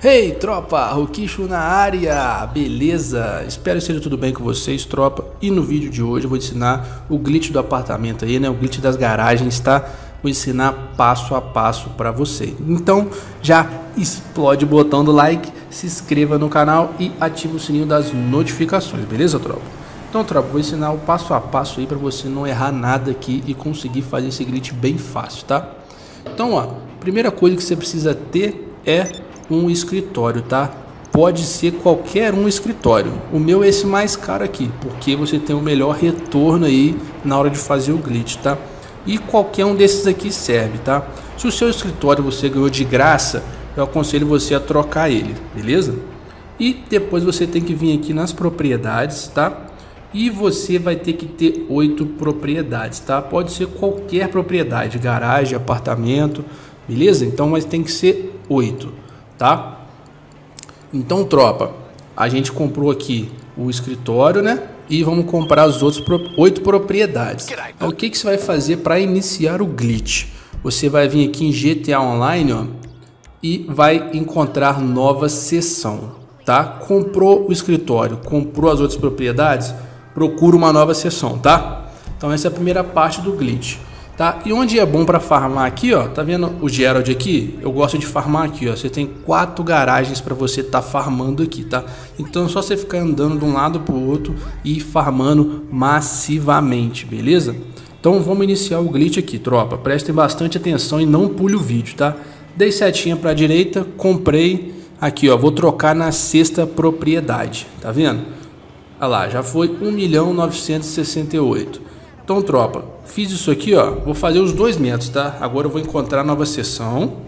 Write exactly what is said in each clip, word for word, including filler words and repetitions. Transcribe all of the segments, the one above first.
Hey tropa, Roquicho na área, beleza? Espero que esteja tudo bem com vocês, tropa. E no vídeo de hoje eu vou ensinar o glitch do apartamento aí, né? O glitch das garagens, tá? Vou ensinar passo a passo para você. Então já explode o botão do like, se inscreva no canal e ative o sininho das notificações, beleza, tropa? Então, tropa, vou ensinar o passo a passo aí para você não errar nada aqui e conseguir fazer esse glitch bem fácil, tá? Então, ó, primeira coisa que você precisa ter é um escritório, tá? Pode ser qualquer um escritório. O meu é esse mais caro aqui, porque você tem o melhor retorno aí na hora de fazer o glitch, tá? E qualquer um desses aqui serve, tá? Se o seu escritório você ganhou de graça, eu aconselho você a trocar ele, beleza? E depois você tem que vir aqui nas propriedades, tá? E você vai ter que ter oito propriedades, tá? Pode ser qualquer propriedade, garagem, apartamento, beleza? Então, mas tem que ser oito, tá? Então, tropa, a gente comprou aqui o escritório, né? E vamos comprar os outros oito propriedades. Aí, o que que você vai fazer para iniciar o glitch? Você vai vir aqui em G T A Online, ó, e vai encontrar nova seção, tá? Comprou o escritório, comprou as outras propriedades, procura uma nova seção, tá? Então essa é a primeira parte do glitch, tá? E onde é bom para farmar aqui, ó, tá vendo o Gerald aqui? Eu gosto de farmar aqui, ó. Você tem quatro garagens para você tá farmando aqui, tá? Então é só você ficar andando de um lado pro outro e farmando massivamente, beleza? Então vamos iniciar o glitch aqui, tropa. Prestem bastante atenção e não pule o vídeo, tá? Dei setinha para a direita, comprei aqui, ó. Vou trocar na sexta propriedade, tá vendo? Olha lá, já foi um milhão novecentos e sessenta e oito. Então, tropa, fiz isso aqui, ó. Vou fazer os dois métodos, tá? Agora eu vou encontrar a nova seção,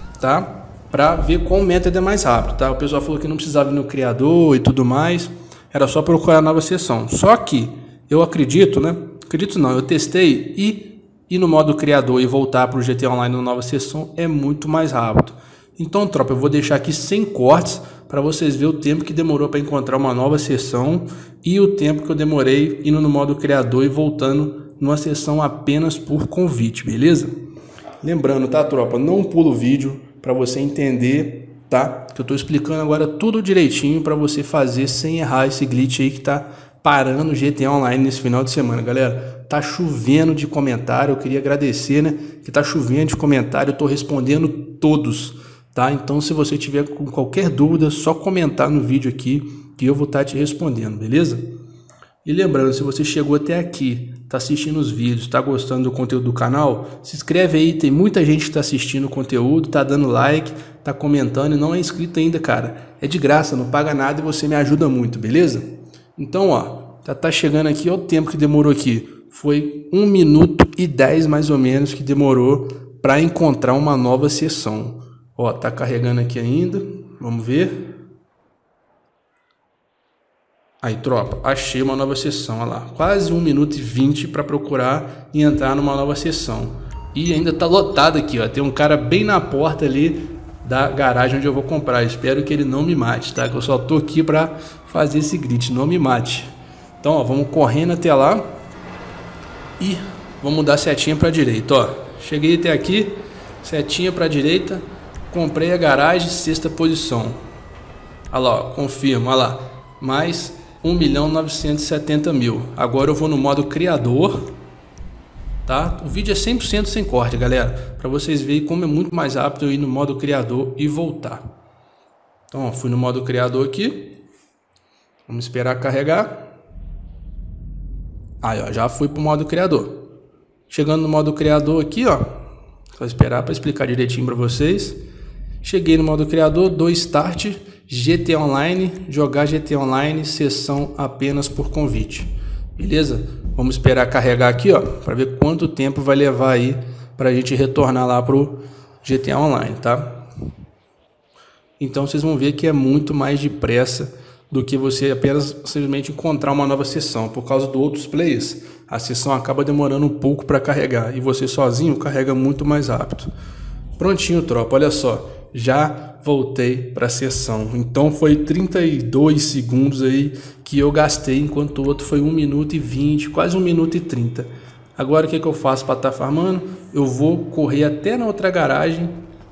tá? Pra ver qual método é mais rápido, tá? O pessoal falou que não precisava ir no criador e tudo mais. Era só procurar a nova seção. Só que eu acredito, né? Acredito não, eu testei e ir no modo criador e voltar pro G T A Online na nova seção é muito mais rápido. Então, tropa, eu vou deixar aqui sem cortes para vocês verem o tempo que demorou para encontrar uma nova seção e o tempo que eu demorei indo no modo criador e voltando numa seção apenas por convite, beleza? Lembrando, tá, tropa? Não pula o vídeo para você entender, tá? Que eu tô explicando agora tudo direitinho para você fazer sem errar esse glitch aí que tá parando o G T A Online nesse final de semana, galera. Tá chovendo de comentário, eu queria agradecer, né? Que tá chovendo de comentário, eu tô respondendo todos. Tá? Então, se você tiver com qualquer dúvida, só comentar no vídeo aqui que eu vou estar te respondendo, beleza? E lembrando, se você chegou até aqui, está assistindo os vídeos, está gostando do conteúdo do canal, se inscreve aí, tem muita gente que está assistindo o conteúdo, tá dando like, tá comentando e não é inscrito ainda, cara. É de graça, não paga nada e você me ajuda muito, beleza? Então, ó, já tá chegando aqui, olha o tempo que demorou aqui. Foi um minuto e dez mais ou menos que demorou para encontrar uma nova seção. Ó, tá carregando aqui ainda. Vamos ver. Aí, tropa, achei uma nova seção. Olha lá, quase um minuto e vinte para procurar e entrar numa nova seção. E ainda tá lotado aqui, ó. Tem um cara bem na porta ali da garagem onde eu vou comprar. Espero que ele não me mate, tá? Que eu só tô aqui para fazer esse glitch, não me mate. Então, ó, vamos correndo até lá e vamos dar setinha para direita, ó. Cheguei até aqui, setinha para direita. Comprei a garagem, sexta posição. Olha lá, ó, confirmo, olha lá. Mais um milhão novecentos e setenta mil. Agora eu vou no modo criador. Tá? O vídeo é cem por cento sem corte, galera. Para vocês verem como é muito mais rápido eu ir no modo criador e voltar. Então, ó, fui no modo criador aqui. Vamos esperar carregar. Aí, ó, já fui pro modo criador. Chegando no modo criador aqui, ó. Só esperar para explicar direitinho para vocês. Cheguei no modo criador, dou start, G T A Online, jogar G T A Online, sessão apenas por convite. Beleza? Vamos esperar carregar aqui, ó, para ver quanto tempo vai levar aí para a gente retornar lá pro G T A Online, tá? Então vocês vão ver que é muito mais depressa do que você apenas simplesmente encontrar uma nova sessão. Por causa do outros players, a sessão acaba demorando um pouco para carregar e você sozinho carrega muito mais rápido. Prontinho, tropa, olha só. Já voltei para a sessão. Então foi trinta e dois segundos aí que eu gastei, enquanto o outro foi um minuto e vinte, quase um minuto e trinta. Agora o que, que eu faço para estar farmando? Eu vou correr até na outra garagem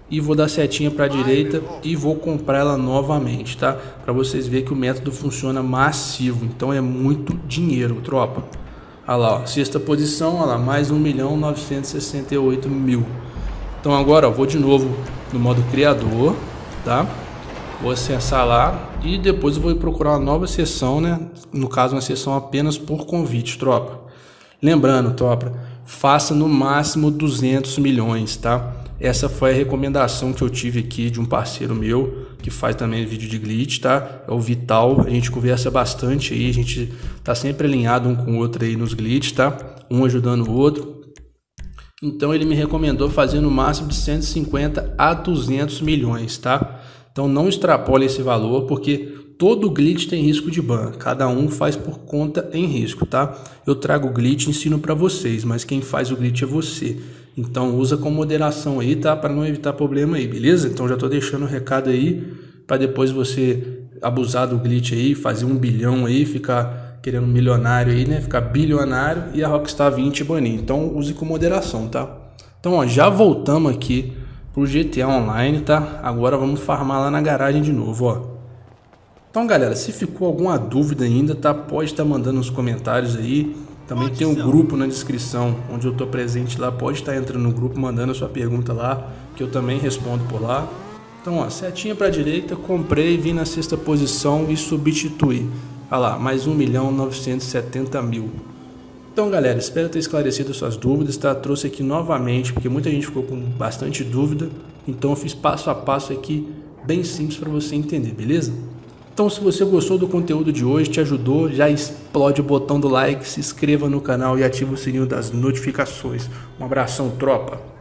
e vou dar setinha para a direita e vou comprar ela novamente, tá? Para vocês verem que o método funciona massivo, então é muito dinheiro, tropa. Olha lá, ó, sexta posição, olha lá, mais um milhão novecentos e sessenta e oito mil. Então agora, ó, vou de novo no modo criador, tá? Vou acessar lá e depois eu vou procurar uma nova sessão, né? No caso, uma sessão apenas por convite, tropa. Lembrando, tropa, faça no máximo duzentos milhões, tá? Essa foi a recomendação que eu tive aqui de um parceiro meu, que faz também vídeo de glitch, tá? É o Vital, a gente conversa bastante aí, a gente tá sempre alinhado um com o outro aí nos glitch, tá? Um ajudando o outro. Então ele me recomendou fazer no máximo de cento e cinquenta a duzentos milhões, tá? Então não extrapole esse valor, porque todo glitch tem risco de ban, cada um faz por conta em risco, tá? Eu trago o glitch e ensino para vocês, mas quem faz o glitch é você. Então usa com moderação aí, tá? Para não evitar problema aí, beleza? Então já tô deixando o recado aí, para depois você abusar do glitch aí, fazer um bilhão aí, ficar querendo milionário aí, né? Ficar bilionário e a Rockstar vinte banir. Então use com moderação, tá? Então ó, já voltamos aqui pro G T A Online, tá? Agora vamos farmar lá na garagem de novo, ó. Então galera, se ficou alguma dúvida ainda, tá? Pode estar mandando nos comentários aí. Também tem um grupo na descrição onde eu tô presente lá. Pode estar entrando no grupo, mandando a sua pergunta lá, que eu também respondo por lá. Então ó, setinha para a direita, comprei, vim na sexta posição e substituí. Olha lá, mais um milhão novecentos e setenta mil. Então galera, espero ter esclarecido suas dúvidas, tá? Trouxe aqui novamente, porque muita gente ficou com bastante dúvida. Então eu fiz passo a passo aqui, bem simples para você entender, beleza? Então se você gostou do conteúdo de hoje, te ajudou, já explode o botão do like, se inscreva no canal e ative o sininho das notificações. Um abração, tropa!